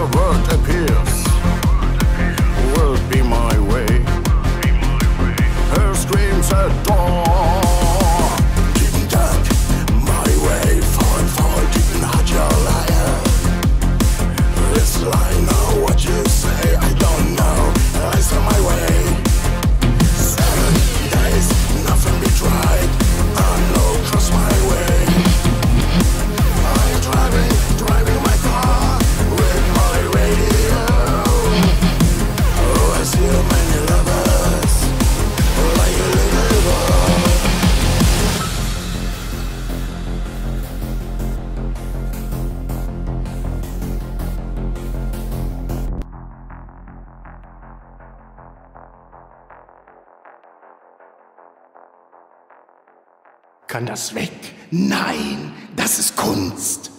world appears, will be my way. Her screams at dawn. Didn't duck my way, fall, didn't hurt your liar. This line, know what you say, I don't know, I saw my way. 7 days, nothing be tried, I know cross my way. I'm driving my car with my radio. Oh, I see many lovers, like a little boy. Kann das weg? Nein, das ist Kunst.